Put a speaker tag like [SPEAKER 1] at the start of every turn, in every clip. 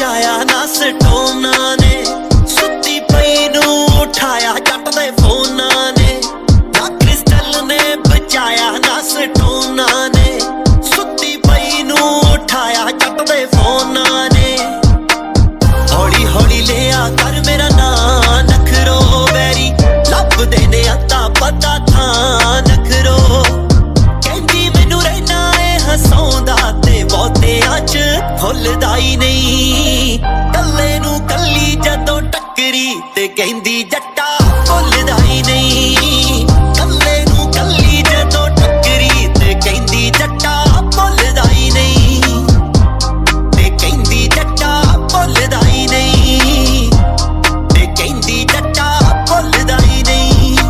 [SPEAKER 1] बचाया ना स्टोना ने, सुती पई नू उठाया जट दे फोना ने, ना क्रिस्टल ने बचाया ना स्टोना ने, सुती पई नू उठाया जट दे फोना ने। हौली हौली लिया कर मेरा नां नखरो बैरी, लब देने अता पता था नखरो, कहंदी मैनू रहना है हसाउंदा ते बहुतियां च भुलदा ही नहीं, कल्ले नू कल्ली जदों टक्करी ते कहंदी जट्टा भुलदा ही नहीं, कल्ले नू कल्ली जदों टक्करी ते कहंदी जट्टा भुलदा ही नहीं, ते कहंदी जट्टा भुलदा ही नहीं, ते कहंदी जट्टा भुलदा ही नहीं।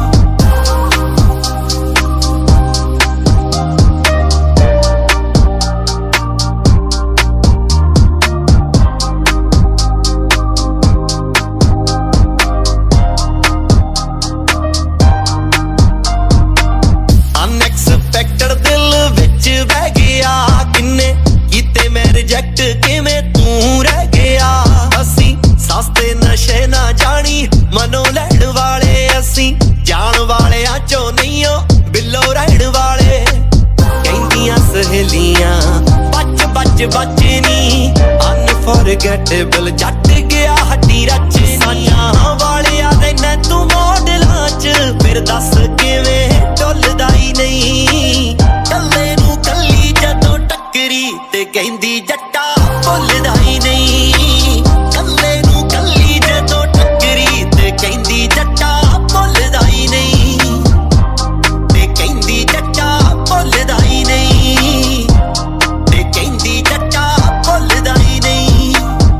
[SPEAKER 1] रिजेक्ट किवें तू रह गया, असी सस्ते नशे ना जानी मनो लैण वाले, असी जान वाले चो नहीं हो बिलो रहण वाले, कहंदियां सहेलियां बच बच बचनी, अनफॉरगेटेबल जट गया हड्डी रचनी, साइयां वाले आदे तू मॉडलां च फिर दस किवें डुलदा ही नहीं, कल्ले नू कल्ली जदों टक्करी ते कहंदी जट्टा भुलदा ही नहीं, कल्ले नू कल्ली जदों टक्करी ते कहंदी जट्टा भुलदा ही नहीं, ते कहंदी जट्टा भुलदा ही नहीं, ते कहंदी जट्टा भुलदा ही नहीं।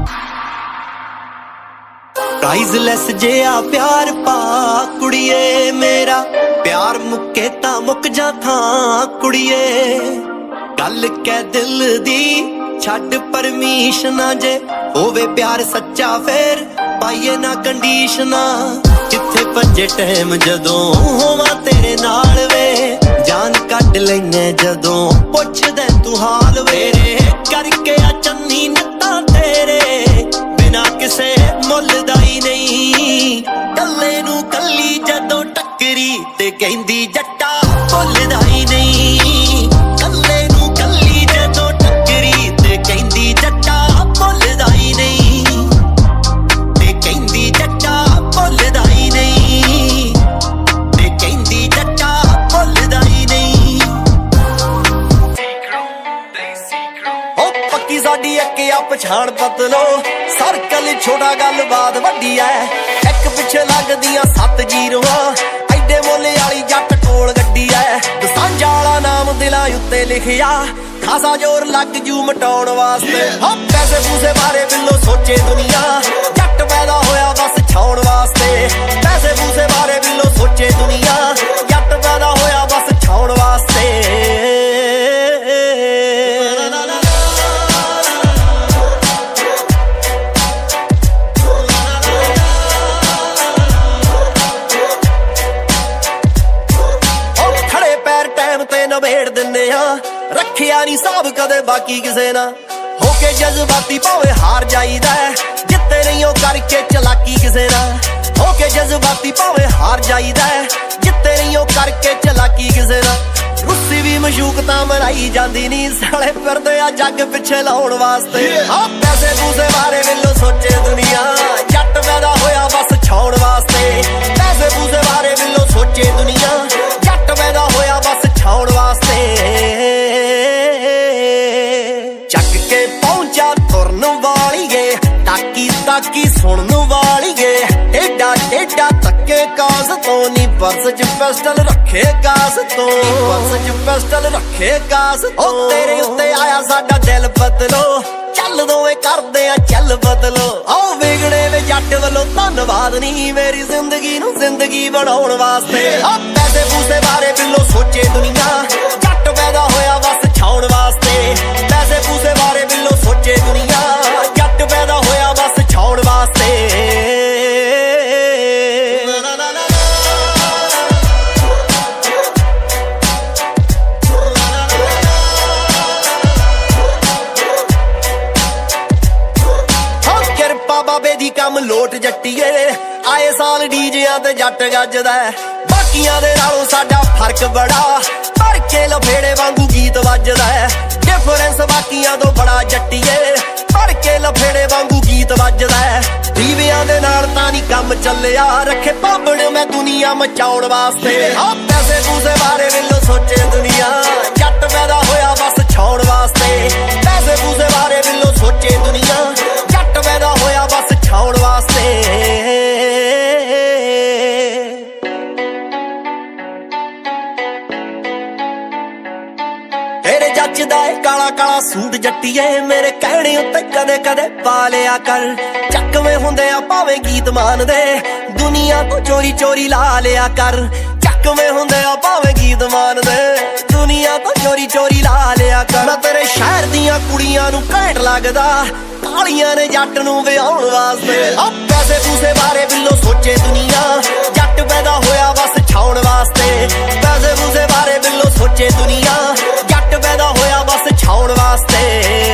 [SPEAKER 1] प्राइजलैस जिहा प्यार पा कुड़िए मेरा, प्यार मुक्के तां मुक जा थां कुड़िए, गल कै दिल दी छड्ड परमिशना, जे होवे प्यार सच्चा फिर पाइए ना कंडीशना, जिथे भज्जे टाइम जदों होवां तेरे नाल वे, जान कट लैने जदों पुछदे तू हाल वेरे, करके आ चन्नी नत्तां तेरे बिना किसे मुल दा ही नहीं, कल्ले नू कल्ली जदों टक्करी ते कहंदी जट्टा भुलदा ही नहीं, कल्ले नू कल्ली जदों टक्करी ते कहंदी जट्टा भुलदा ही नहीं, ते कहंदी जट्टा भुलदा ही नहीं, ते कहंदी जट्टा भुलदा ही नहीं। ओ पक्की साडी अक्के आ पछाण बदलो, सर्कल छोटा गल बात वड्डी है, एक पिछे लगदियां 7 जीरोआं, एडे मोले वाली जट कोल गड्डी है, सांझा वाला नाम दिलां उत्ते लिखिया, खासा जोर लग जू मटाउण वास्ते, पैसे पूसे बारे बिल्लो सोचे दुनिया, जट पैदा होया बस छाउण वास्ते, पैसे पूसे बारे बिल्लो सोचे दुनिया, जट पैदा होया बस छाउण वास्ते। नवेड़ दिन्ने रखिया नी साहब कदे बाकी किसे ना, होके जज्बाती भावे हार जाईदा, जिते नहीं हो करके चलाकी किसे ना, होके जज्बाती भावे हार जाईदा, जिते नहीं हो करके चलाकी किसे ना, रुस्सी भी मशूक तां मनाई जांदी नी, साले फिरदे आ जग पिछे लाउण वास्ते, पैसे पूसे बारे बिल्लो सोचे दुनिया, जट पैदा होया बस छाउण वास्ते, पैसे पूसे बारे बिल्लो सोचे दुनिया, जट पैदा होया बस छाउण वास्ते, चक के पहुंचा तुरन वालीए, ताकी ताकी सुनन वालीए, टेढ़ा टेढ़ा तक्के कास तो नी, पर्स च पिस्टल रखे कास तो, पर्स च पिस्टल रखे कास तो, तेरे उत्ते आया साडा दिल बदलो, चल दोवें करदे आ चल बदलो, आओ विगड़े वे जट वल्लों धन्नवाद नी, मेरी जिंदगी नूं जिंदगी बनाउण वास्ते, पैसे पूसे बारे बिल्लो सोचे दुनिया, जट पैदा होया बस छाउण वास्ते, पैसे पूसे बारे बिल्लो सोचे दुनिया, जट पैदा होया बस छाउण वास्ते। सूट जट्टीए आए साल डीजियां ते जट गजदा बाकियां दे नालों साडा फर्क बड़ा भर के लफेड़े वांगू गीत वजदा डिफरेंस बाकियां तो बड़ा जट्टीए भर के लफेड़े वांगू गीत वजदा दीवियां दे नाल तां नी कम चलिया रखे भाबड़ मैं दुनिया मचाउण वास्ते पैसे पूसे बारे विल्लो सोचे दुनिया जट पैदा होया बस छाउण वास्ते पैसे पूसे बारे विल्लो सोचे दुनिया जट पैदा होया बस छाउण वास्ते तेरे जचदा है काला काला सूट जट्टीए मेरे कहने उत्ते कदे कदे पा लिया कर चकवे हुंदे आ भावें गीत मान दे दुनिया तो चोरी चोरी ला लिया कर चकवे हुंदे आ भावें गीत मान दे दुनिया तो चोरी चोरी ला लिया कर मैं तेरे शहर दियां कुड़ियां नूं घैंट लगदा तालियां ने जट नूं विआउण वास्ते पैसे पूसे बारे बिल्लो सोचे दुनिया जट पैदा होया बस छाउण वास्ते पैसे पूसे बारे बिल्लो सोचे दुनिया जट पैदा होया बस छाउण वास्ते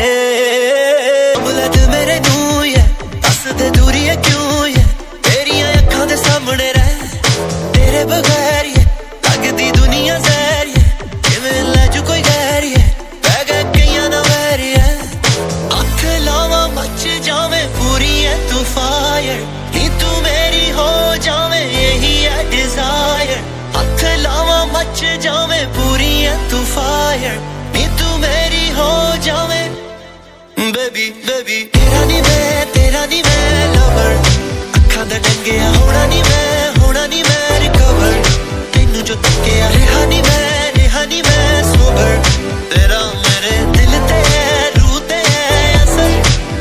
[SPEAKER 1] बुलट मेरे नूं ये दस दे दूरी है क्यों ये तेरियां अखां दे सामने रह तेरे बगैर ये लगदी दुनिया जहर ये किवें लै जू कोई गैर ये पै गए कईयां दा वैर ये अख लावां मच जावे पूरी है तू फायर नी तू मेरी हो जावे यही है डिजायर अख लावां मच जावे पूरी है तू फायर नी तू मेरी हो जावे बेबी बेबी तेरा नी मैं लवर अखां दा डंगिया होना नी मैं रिकवर तैनू जो तक्किया रेहा नी मैं सोबर तेरा मेरे दिल ते रूह ते असर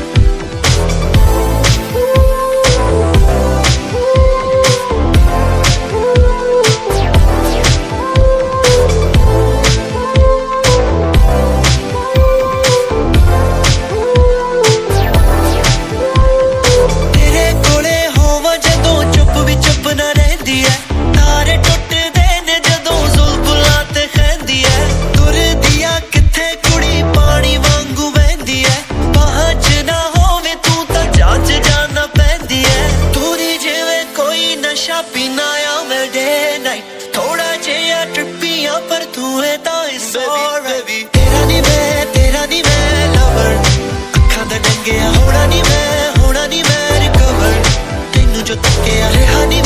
[SPEAKER 1] तेरा नी मैं लवर अखां दा डंगिया होना नी मैं रिकवर तैनू जो तक्किया रेहा नी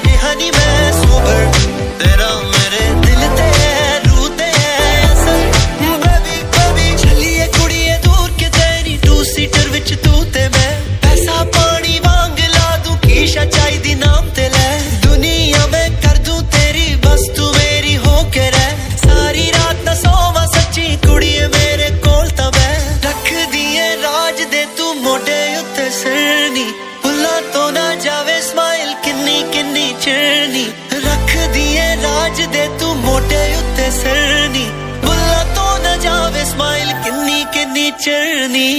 [SPEAKER 1] मैं सोबर तेरा मेरे दिल ते रूह ते असर बेबी बेबी चलिए कुड़िए दूर के तेरी टू सीटर विच तू ते मैं पैसा पानी वांग ला दूं कीशा चाहिदी नाम ते ले दुनिया में कर दूं तेरी बस तू मेरी हो के रह सारी रात ना सोवा सच्ची कुड़िए मेरे कोल तां मैं रख दिए राज दे तू मोढे उत्ते सिरनी भुल्लां तो ना जावे स्माइल किन्नी किन्नी चिरनी रख दिए राज दे तू मोढे उत्ते सिरनी भुल्लां तो ना जावे स्माइल किन्नी किन्नी चिरनी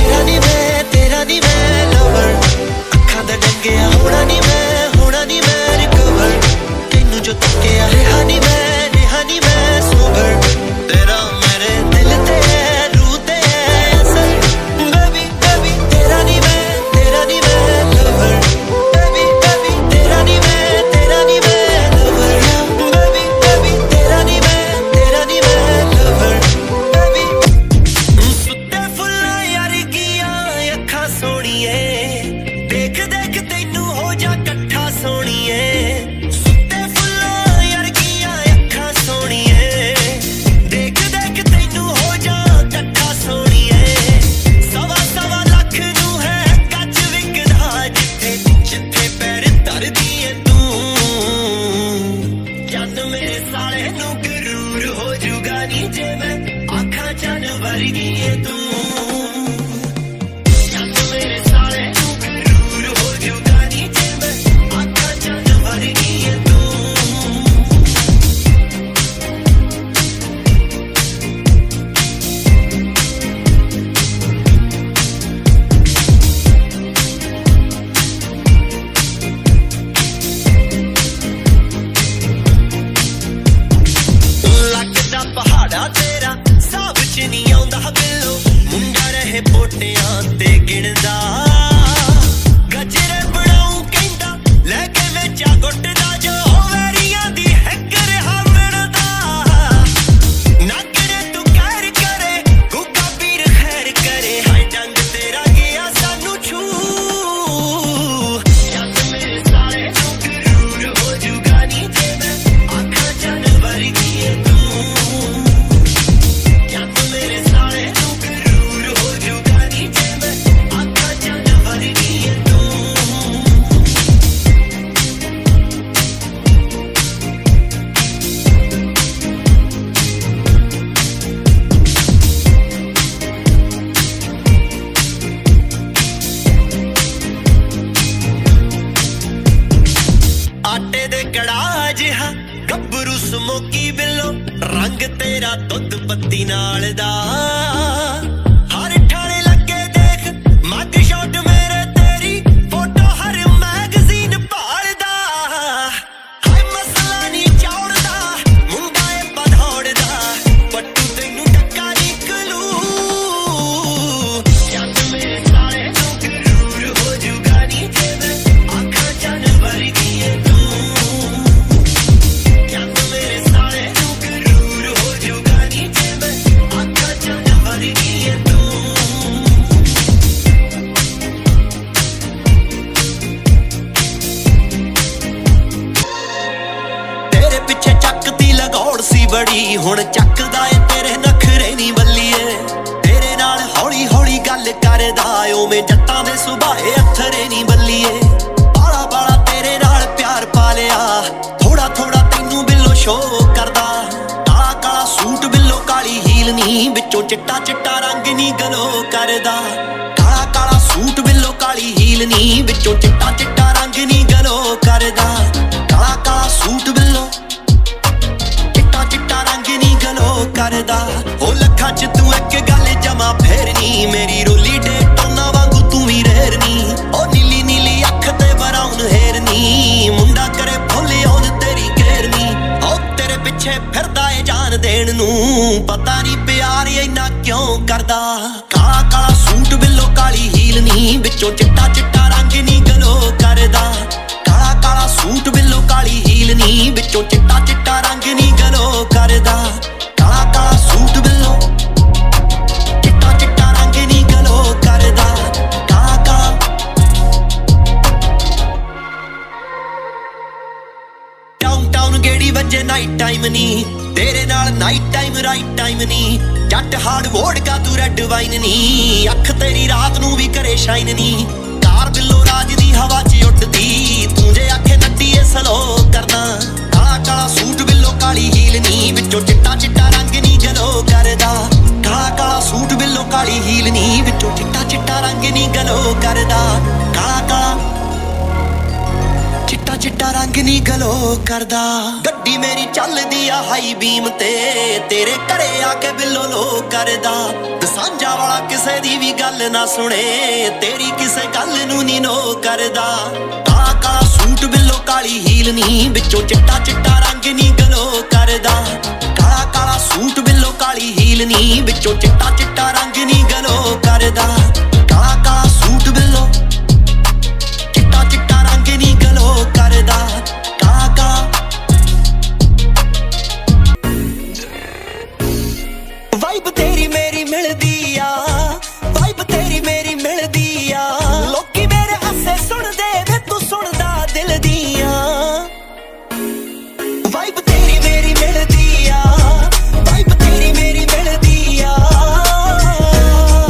[SPEAKER 1] तेरा नी मैं लवर अखां दा डंगिया होना नी मैं रिकवर तैनू जो तक्किया रेहा नी मैं सोबर तेरा मेरे दिल ते रूह ते असर बेबी बेबी तेरा नी मैं लवर बेबी बेबी तेरा नी मैं लवर बेबी बेबी तेरा नी मैं लवर बेबी सुत्ते फुल्लां यार गिया अखां सोहणीए देख देख तैनू हो जा कट्ठा सोहणीए पोटियां ते गिणदा गजरे बनाऊं दुध पत्ती नाल दा हर ठाणे लगे देख मग शॉट मेरे तेरी फोटो हर मैगजीन भालदा हाय मसला नहीं चौड़दा मुंडा ए बधौड़दा पट्टू तैनू टक्का निकलू जद मेरे साले तो गरूर हो जूगा नी जेब आँखां चन वर्गी है तू बड़ी हुण चकदा ए तेरे नखरे नी बल्लीए तेरे नाल हौली हौली गल करदा ओवें जट्टां दे सुभाए अथरे नी बल्लीए बाला बाला तेरे नाल प्यार पा लिया थोड़ा थोड़ा तैनू बिल्लो शो करदा काला काला सूट बिल्लो काली हील नी विचों चिट्टा चिट्टा रंग नी गलो करदा काला काला सूट बिल्लो काली हील नी विचों चिट्टा चिट्टा रंग नी गलो करदा काला काला सूट बिल्लो करदा ओ लखां च तू एक गल जमा फेरनी मेरी रोली डे टोना वांगू तू ही रहरनी ओ नीली नीली अख ते ब्राउन हेरनी मुंडा करे फुल्ले ओन तेरी घेरनी ओ तेरे पिछे फिरदा ए जान देण नू पता नहीं प्यार इन्ना क्यों करदा काला काला सूट बिल्लो काली हील नी विचों चिट्टा चिट्टा रंग नी गलो करदा काला काला सूट बिल्लो काली हील नी विचों चिट्टा चिट्टा रंग नी गलो करदा काला काला सूट बिल्लो चिट्टा चिट्टा रंग नी गलो करदा काला काला टाउन टाउन गेड़ी बजे नाइट टाइम नी तेरे नाल नाइट टाइम राइट टाइम नी जट हार्ड वोडका तू रेड वाइन नी अख तेरी रात नू भी करे शाइन नी कार बिल्लो राज दी हवा च उड़दी तू जे आखे नट्टी ए स्लो करना काला काला सूट बिल्लो काली हील नी विचों चिट्टा चिट्टा रंग नी गलो करदा काला काला सूट बिल्लो काली हील नी विचों चिट्टा चिट्टा रंग नी गलो करदा काला काला चिट्टा चिट्टा रंग नी गलो करदा गड्डी मेरी चलदी आ हाई बीम ते तेरे घरे आके बिल्लो लो करदा दसांजा वाला किसे दी भी गल ना सुने तेरी किसे गल नू नी नो करदा काला काला सूट बिल्लो काली हील नी विचों चिट्टा चिट्टा रंग नी गलो करदा काला काला सूट बिल्लो काली हील नी विचों चिट्टा चिट्टा रंग नी गलो करदा काला काला सूट बिल्लो चिट्टा चिट्टा रंग नी गलो करदा काला काला वाइब तेरी मेरी मिलदी आ वाइब तेरी मेरी मिलदी आ लोकी मेरे हस्से सुनदे वे तू सुनदा दिल दियां वाइब तेरी मेरी मिलदी आ वाइब तेरी मेरी मिलदी आ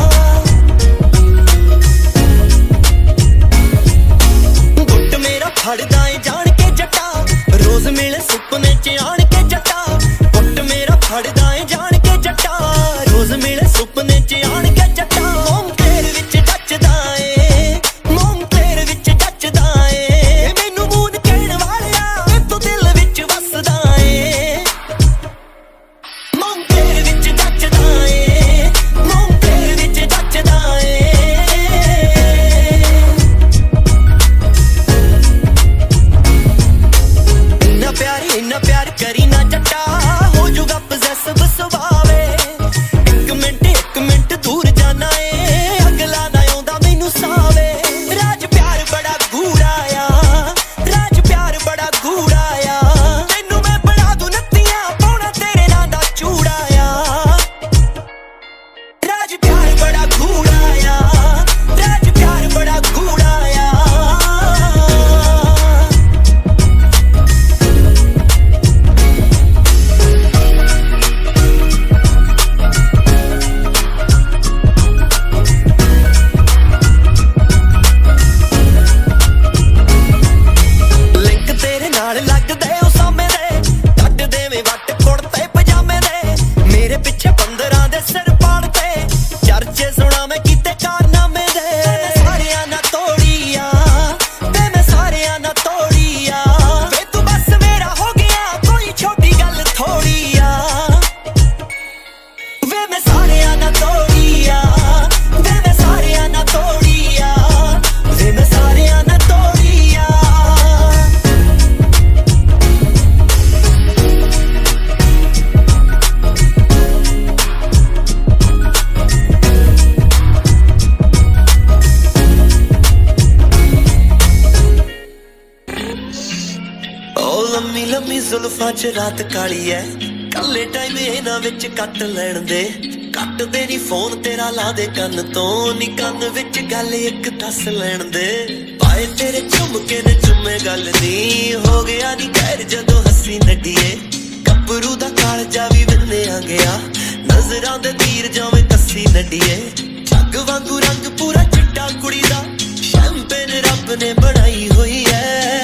[SPEAKER 1] जुल्फां च रात काली है कल्ले टाइम इन्हां विच कट लैण दे कट दे नी फोन तेरा ला दे कन्न तो नी कन्न विच गल एक दस लैण दे पाए तेरे झुमके ने झुमे गल नी हो गया नी खैर जदों हसी नड्डीए गभरू दा कालजा भी विन्निया गया नजरां दे तीर जावें कस्सी नड्डीए जग वांगू रंग पूरा चिट्टा कुड़ी दा शैंपेन रब ने बनाई हुई है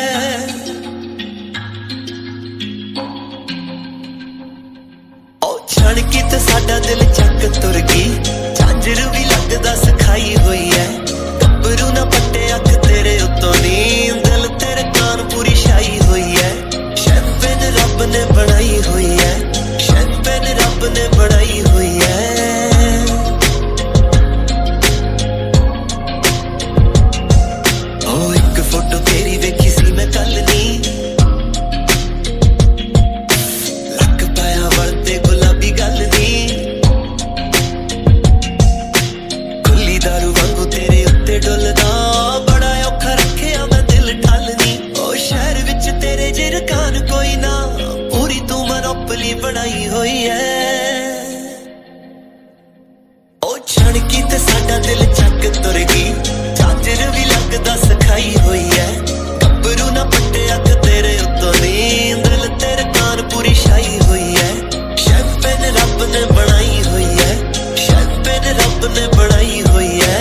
[SPEAKER 1] छण की ते साडा दिल चक तुर गई झांजर भी लगदा सिखाई हुई है गभरू ना पट्टे अख तेरे उत्तों नी दिल तेरे कान पूरी छाई हुई है शैंपेन रब ने बनाई हुई है शैंपेन रब ने बनाई हुई है ओ एक फोटो तेरी वेखी सी मैं कल नी बनाई हुई है ओ छण की ते साडा दिल चक तुर गई झांजर भी लगदा सिखाई हुई है गभरू ना पट्टे अख तेरे उत्तों नी दिल तेरे कान पूरी छाई हुई है शैंपेन रब ने बनाई हुई है शैंपेन रब ने बनाई हुई है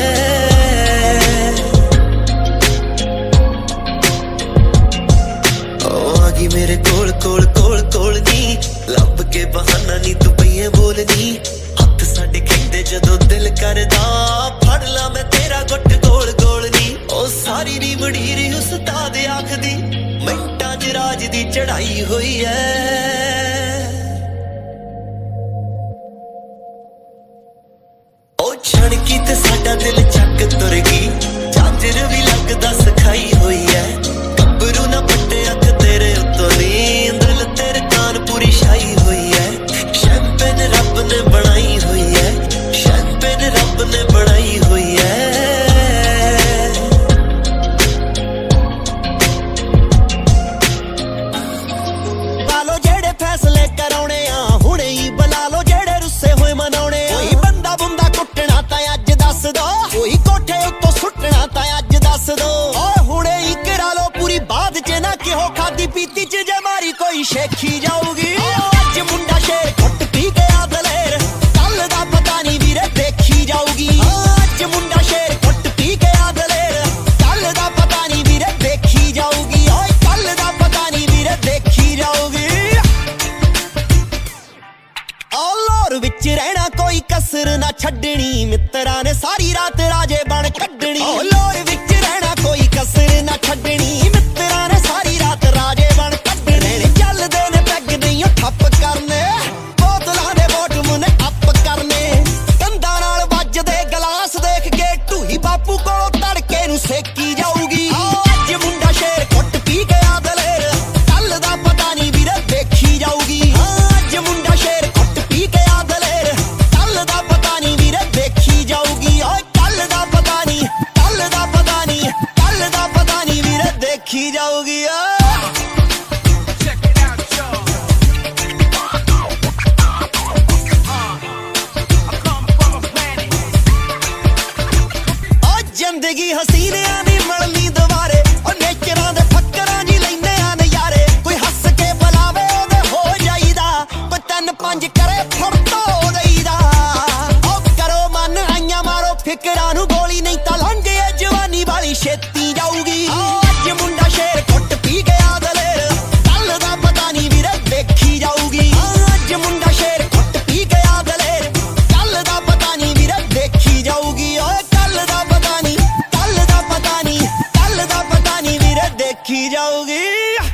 [SPEAKER 1] ओ आगी मेरे कोल कोल कोल कोल नी लब के बहाना नी तू पईए बोलनी हथ साडे खेंदे जदों दिल करदा फड़ ला मैं तेरा गुट गोल गोल नी ओ सारी नी मड़ीरी उस्ताद आखदी मिंटां च राज दी चढ़ाई हुई है ओ छण की ते साडा दिल चक तुर गई झांजर भी लगदा सिखाई हुई है गभरू ना पट्टे अख तेरे उत्तों नी दिल तेरे कान पूरी छाई हुई है शैंपेन रब ने बनाई हुई है शैंपेन रब ने बनाई हुई है बालो जेड़े फैसले कराउणे आ हुणे ही बुला लो जेड़े रुस्से होए मनाउणे कोई बंदा बुंदा कुट्टना तां अज दस दो कोई कोठे उत्तों सुट्टना तां अज दस दो ओए हुणे ही करा लो पूरी बात च ना किहो खादी पीती च जे मारी कोई शेखी जाऊगी अज मुंडा शेर घुट पी गया दलेर कल दा पता नहीं वीरे देखी जाऊगी अज मुंडा शेर घुट पी गया दलेर कल दा पता नहीं वीरे देखी जाऊगी ओए कल दा पता नहीं वीरे देखी जाऊगी ओ लोर विच रहना कोई कसर ना छड्डनी मित्तरां ने सारी रात राजे बण कड्डनी ओ लोर विच रहना कोई कसर ना छड्डनी मित्तरां ने सारी रात राजे बण कड्डने चलदे ने पैग नहीं ठप्प करने बोतलां दे बॉटम ने अप करने कंधां नाल वजदे गलास देख के ढूही बापू कोलों तड़के नूं सेकी जाऊगी अज मुंडा शेर घुट पी गया दलेर कल दा पता नहीं वीरे देखी जाऊगी अज मुंडा शेर घुट पी गया दलेर कल दा पता नहीं वीरे देखी जाऊगी ओए कल दा पता नहीं कल दा पता नहीं कल दा पता नहीं वीरे देखी जाऊगी जिंदगी हसीनियां दी मलनी दुबारे ओ नेचरां दे फक्करां जी लैंदे आ नज़ारे कोई हस के बुलावे ओदे हो जाईदा कोई तन पंज करे फड़ तो देईदा ओ करो मन आइयां मारो फिकरां नूं गोली नहीं तां लंघ ए जवानी वाली छेती जाऊगी अज मुंडा शेर घुट पी गया दलेर कल दा पता नहीं वीरे देखी जाऊगी अज मुंडा शेर घुट पी गया दलेर कल दा पता नहीं वीरे देखी जाऊगी ओए कल दा पता नहीं कल दा पता नहीं कल दा पता नहीं वीरे देखी जाऊगी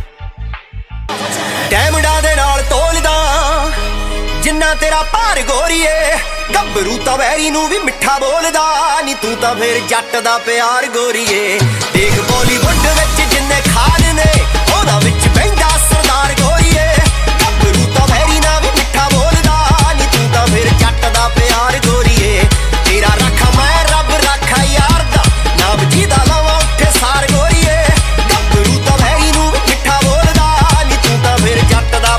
[SPEAKER 1] डैमंडां दे नाल तोलदा जिन्ना तेरा भार गोरीए गभरू तां वैरी नूं भी मिठा बोलदा नी तू तां फिर जट दा प्यार गोरीए देख बॉलीवुड विच जिन्ने खान ने ओहदा विच बहिंदा सरदार गोरीए गभरू तां वैरी नां भी मिठा बोलदा नी तू तां फिर जट दा प्यार गोरीए तेरा रखा मैं रब रखा यार दा नाम जीदा लावां उत्थे सार गोरीए गभरू तां वैरी नूं भी मिठा बोलदा नी तू तां फिर जट दा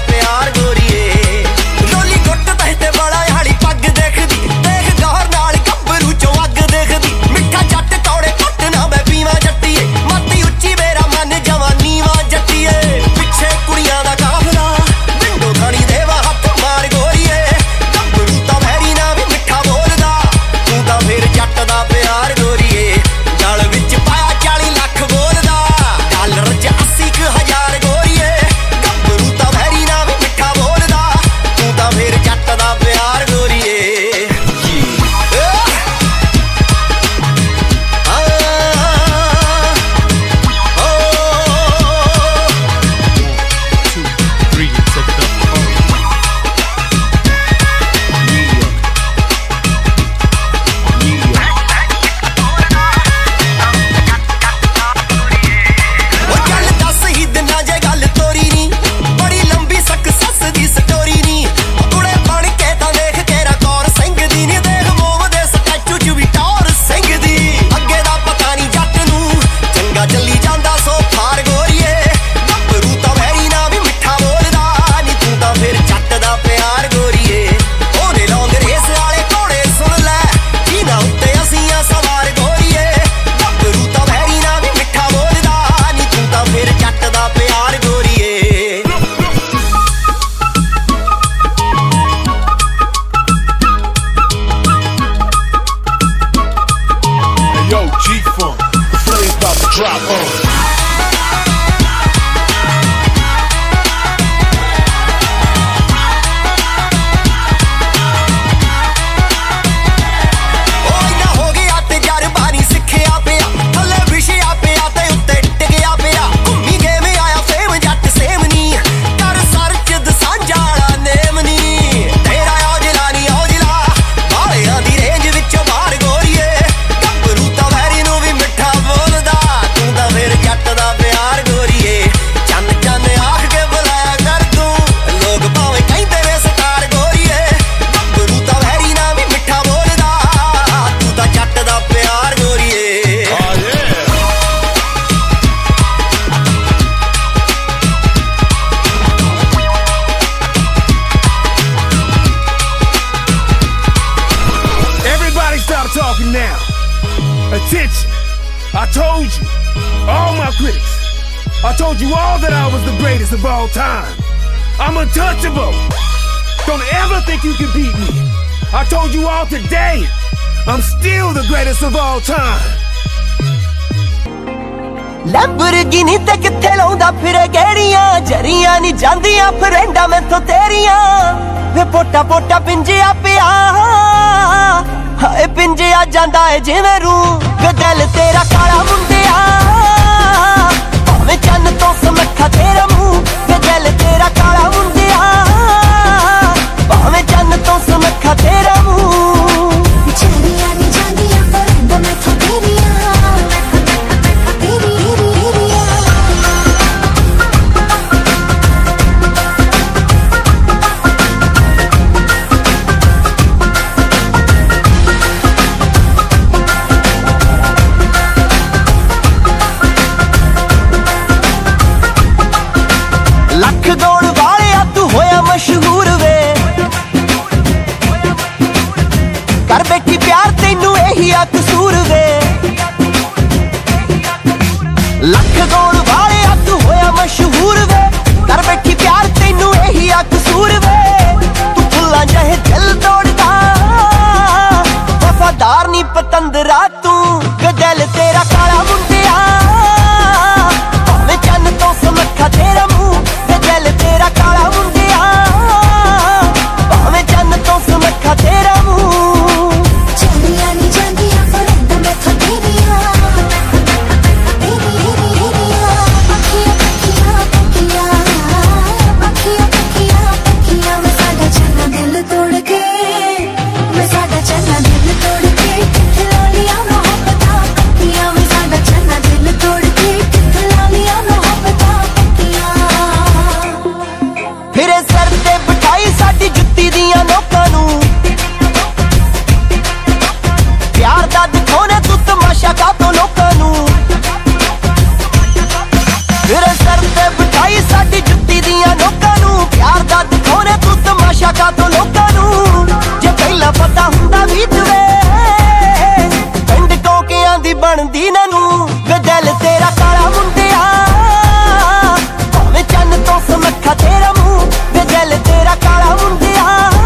[SPEAKER 2] drop on.
[SPEAKER 3] Now, attention, I told you, all my critics, I told you all that I was the greatest of all time. I'm untouchable. Don't ever think you can beat me. I told you all today, I'm still the greatest of all time.
[SPEAKER 1] Lamborghini te किथे लाउंदा फिरे गेड़ियां जरियां नी जांदियां फ्रेंडा मैथों तेरियां वे पोटा पोटा पिंजिया पिया हाए पिंजिया जांदा है जिवें रूं वे दिल तेरा काला मुंडिया भावें चन्न तो समखा तेरा मुंह वे दिल तेरा काला मुंडिया भावें चन्न तो समखा तेरा मुंह
[SPEAKER 4] जरियां नी जांदियां फ्रेंडा मैथों तेरियां
[SPEAKER 1] लख दौड़ वाले तू होया मशहूर वे कर बैठी प्यार तेनू यही आ कसूर वे लख दौड़ वाले तू होया मशहूर वे कर बैठी प्यार तेनू यही आ कसूर वे तू फुल्ला चाहे दिल तोड़दा वफादार नी पतंदरा तू दिल तेरा काला मुंडिया भावें चन्न तो समखा तेरा मुंह दिल तेरा काला मुंडिया भावें चन्न तो समखा तेरा मुंह
[SPEAKER 4] जरियां नी जांदियां फ्रेंडा मैथों तेरियां पखियां पखियां पखियां पखियां पखियां पखियां मैं साडा चन्ना दिल तोड़ के मैं साडा चन्ना दिल तोड़ के किथे ला लिया मोहब्बतां पक्कियां मैं साडा चन्ना दिल तोड़ के किथे ला लिया मोहब्बतां पक्कियां
[SPEAKER 1] फिर सर ते बिठाई साडी जुत्ती दियां नोकां नू प्यार दा दिखाने तू तमाशा कातों लोकां नू फिर सर ते बिठाई साडी जुत्ती दियां नोकां नू प्यार दा दिखाने तू तमाशा कातों लोकां नू जे पहला पता हुंदा भी तुवे पिंड कोकियां दी बनदी ननू वे दिल तेरा काला मुंडिया भावें चन्न तो समखा तेरा मुंह वे दिल तेरा काला मुंडिया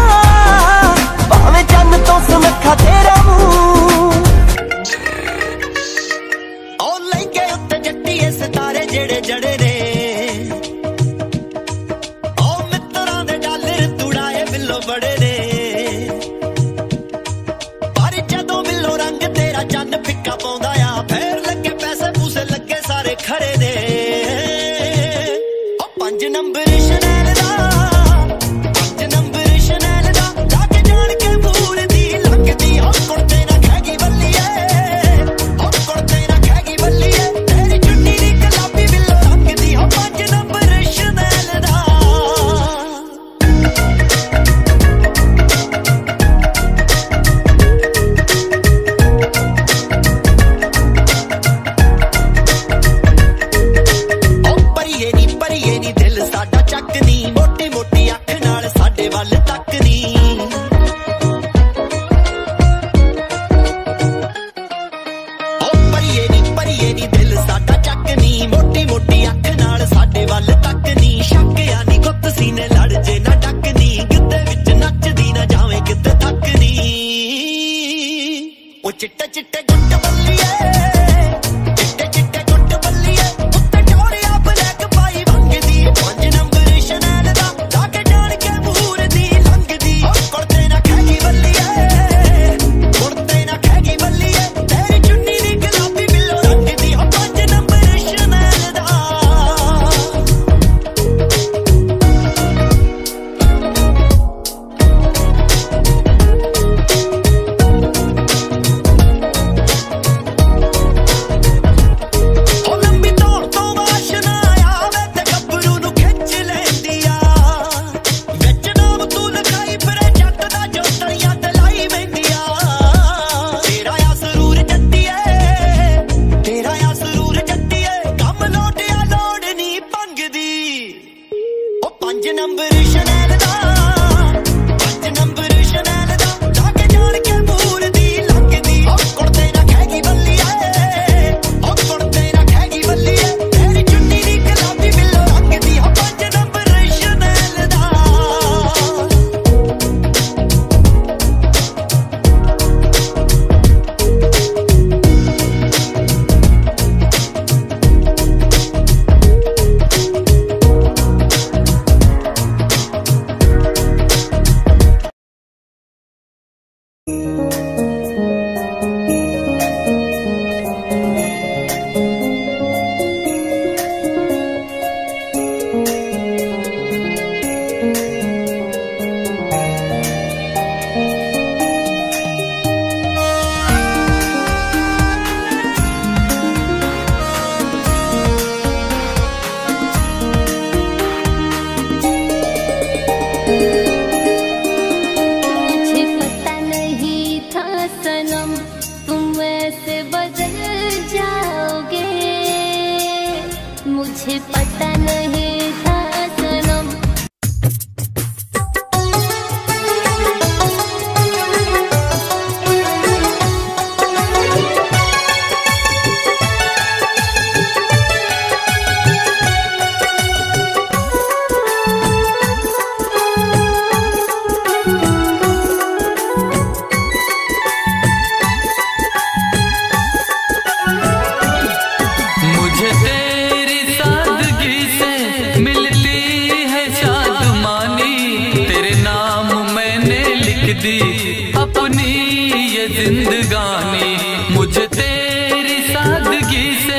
[SPEAKER 1] भावें चन्न तो समखा तेरा मुंह ओ लहंगे उत्ते जट्टीए सितारे जेड़े जड़े ने ओ मित्तरां दे डॉलर तुड़ाए बिल्लो बड़े ने पर जदों बिल्लो रंग तेरा चन्न फिक्का पाउंदा आ फेर लगे पैसे पूसे लगे सारे खरे ने ओ 5 नंबर शनैल दा 5 नंबर शनैल दा जाके जान के भूल दी लगदी ओ कुड़ते ना खैगी बल्लीए ओ कुड़ते ना खैगी बल्लीए तेरी चुन्नी दी गुलाबी बिल्लो रंग दी ओ 5 नंबर शनैल दा ਪਰੀਏ ਨੀ ਦਿਲ ਸਾਡਾ ਚੱਕਨੀ ਮੋਟੀ ਮੋਟੀ ਅੱਖ ਨਾਲ ਸਾਡੇ ਵੱਲ ਤੱਕਨੀ ਓ ਪਰੀਏ ਨੀ ਦਿਲ ਸਾਡਾ ਚੱਕਨੀ ਮੋਟੀ ਮੋਟੀ ਅੱਖ ਨਾਲ ਸਾਡੇ ਵੱਲ ਤੱਕਨੀ ਸ਼ੱਕਿਆ ਨੀ ਗੁੱਤ ਸੀਨੇ ਲੜ ਜੇ ਨਾ ਡੱਕਨੀ ਗਿੱਧੇ ਵਿੱਚ ਨੱਚਦੀ ਨਾ ਜਾਵੇਂ ਕਿਤੇ ਥੱਕਨੀ ਉਹ ਚਿੱਟੇ ਚਿੱਟੇ ਗੁੱਟ ਬੱਲੀਏ ਚਿੱਟੇ ਚਿੱਟੇ ਗੁੱਟ
[SPEAKER 4] कैसे बदल जाओगे, मुझे पता नहीं था सनम।
[SPEAKER 2] अपनी ये जिंदगानी मुझे तेरी सादगी से।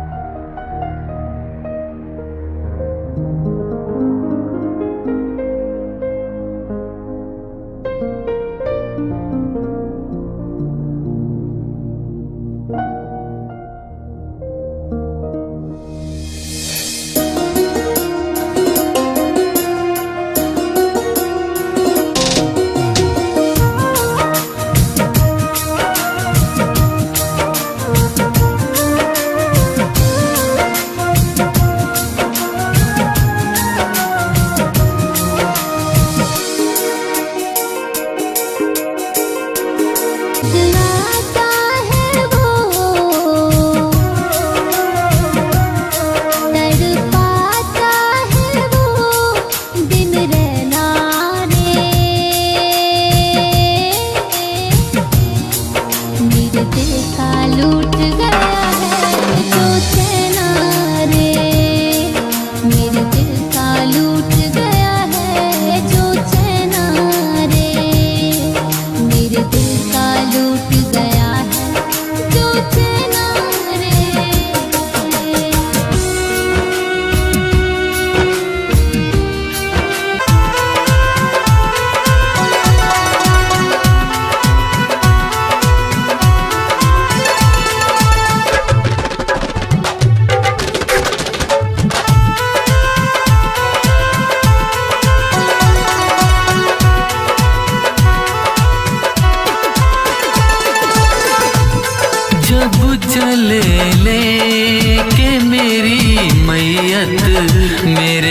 [SPEAKER 2] चले ले के मेरी मैयत मेरे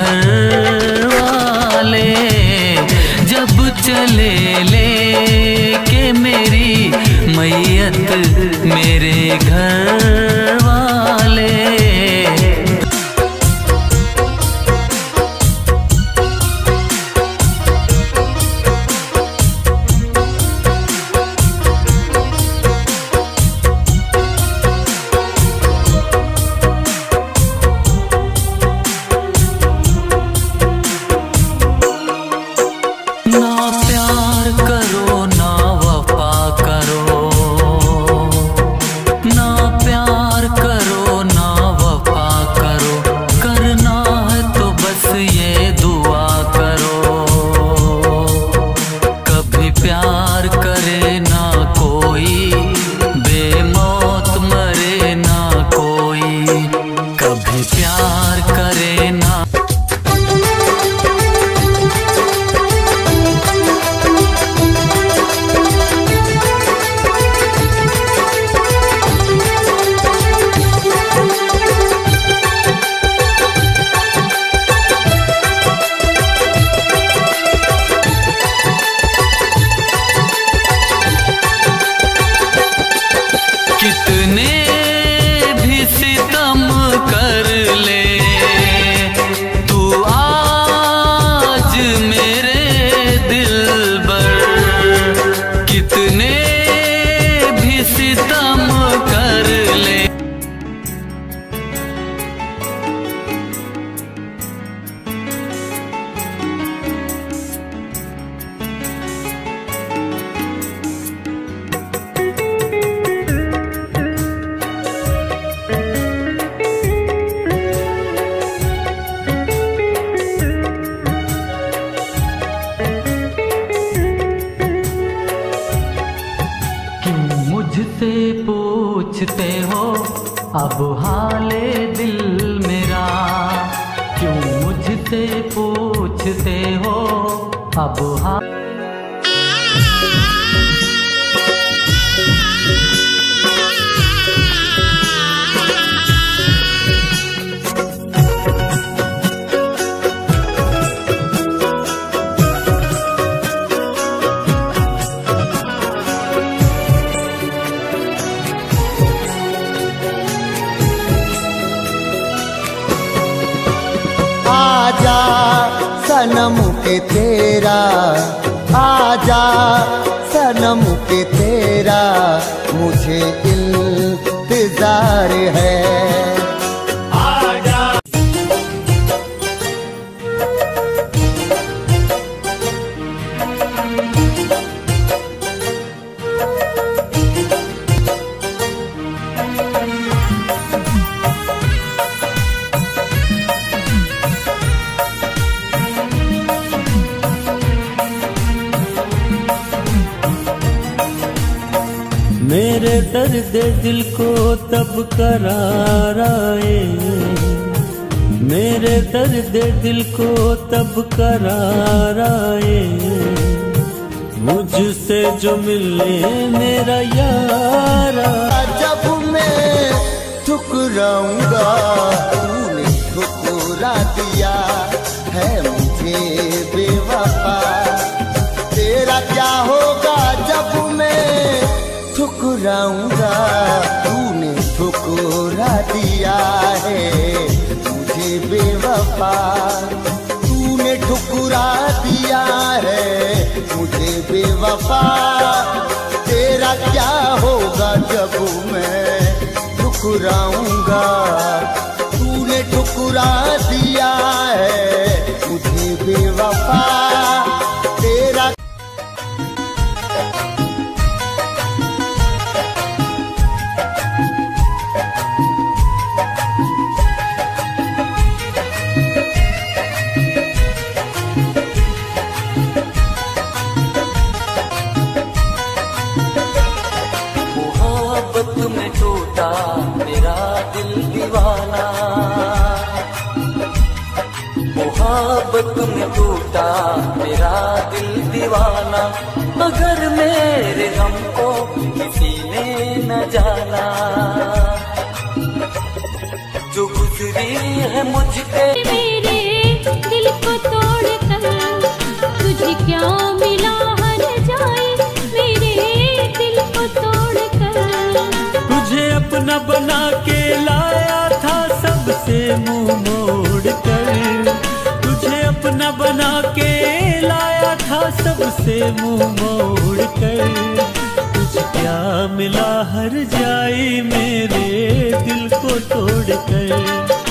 [SPEAKER 2] घर वाले, जब चले ले के मेरी मैयत मेरे घर वाले। पूछते हो अब हाले दिल मेरा, क्यों मुझसे पूछते हो अब हाल।
[SPEAKER 5] सनम के तेरा, आजा सनम के तेरा मुझे इंतजार है।
[SPEAKER 6] मेरे दर्द दिल को तब करार आए, मेरे दर्द दिल को तब करार आए, मुझसे जो मिले मेरा यारा।
[SPEAKER 5] जब मैं ठुकराऊंगा तूने ठुकरा दिया है मुझे बेवफा, तेरा क्या होगा जब मैं ठुकराऊंगा, तूने ठुकरा दिया है मुझे बेवफा, तूने ठुकरा दिया है मुझे बेवफा, तेरा क्या होगा जब मैं ठुकराऊंगा, तूने ठुकरा दिया है मुझे बेवफा, तेरा
[SPEAKER 2] मोहब्बत में टूटा मेरा दिल दीवाना, मोहब्बत में टूटा मेरा दिल दीवाना, मगर मेरे गम को किसी ने न जाना, जो गुजरी है मुझ पे
[SPEAKER 7] मेरे दिल को तोड़ कर तुझे क्या मिला हर जाए, मेरे दिल को तोड़ कर
[SPEAKER 6] तुझे अपना बना के लाया था सबसे मुंह मोड़ कर, तुझे अपना बना के लाया था सबसे मुंह मोड़ कर, तुझे क्या मिला हर जाए मेरे दिल को तोड़ कर।